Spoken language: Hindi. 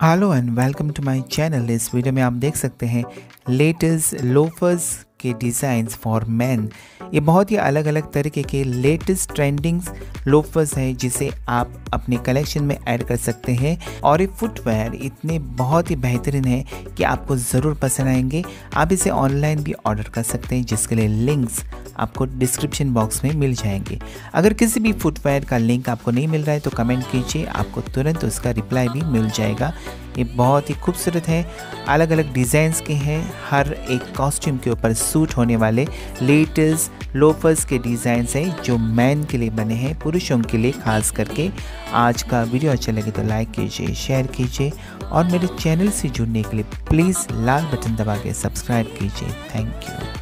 Hello and welcome to my channel. इस वीडियो में आप देख सकते हैं लेटेस्ट लोफर्स के डिज़ाइंस फॉर मैन। ये बहुत ही अलग अलग तरीके के लेटेस्ट ट्रेंडिंग्स लोफर्स हैं जिसे आप अपने कलेक्शन में ऐड कर सकते हैं। और ये फुटवेयर इतने बहुत ही बेहतरीन है कि आपको ज़रूर पसंद आएंगे। आप इसे ऑनलाइन भी ऑर्डर कर सकते हैं जिसके लिए लिंक्स आपको डिस्क्रिप्शन बॉक्स में मिल जाएंगे। अगर किसी भी फुटवेयर का लिंक आपको नहीं मिल रहा है तो कमेंट कीजिए, आपको तुरंत उसका रिप्लाई भी मिल जाएगा। ये बहुत ही खूबसूरत है, अलग अलग डिज़ाइंस के हैं। हर एक कॉस्ट्यूम के ऊपर सूट होने वाले लेटेस्ट लोफर्स के डिज़ाइंस हैं जो मैन के लिए बने हैं, पुरुषों के लिए खास करके। आज का वीडियो अच्छा लगे तो लाइक कीजिए, शेयर कीजिए और मेरे चैनल से जुड़ने के लिए प्लीज़ लाल बटन दबा के सब्सक्राइब कीजिए। Thank you.